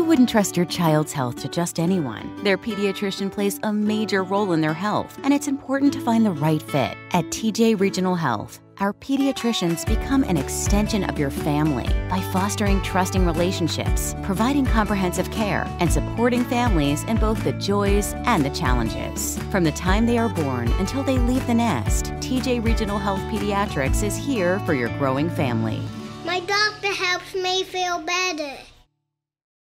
wouldn't trust your child's health to just anyone. Their pediatrician plays a major role in their health, and it's important to find the right fit. At TJ Regional Health, our pediatricians become an extension of your family by fostering trusting relationships, providing comprehensive care, and supporting families in both the joys and the challenges. From the time they are born until they leave the nest, TJ Regional Health Pediatrics is here for your growing family. My doctor helps me feel better.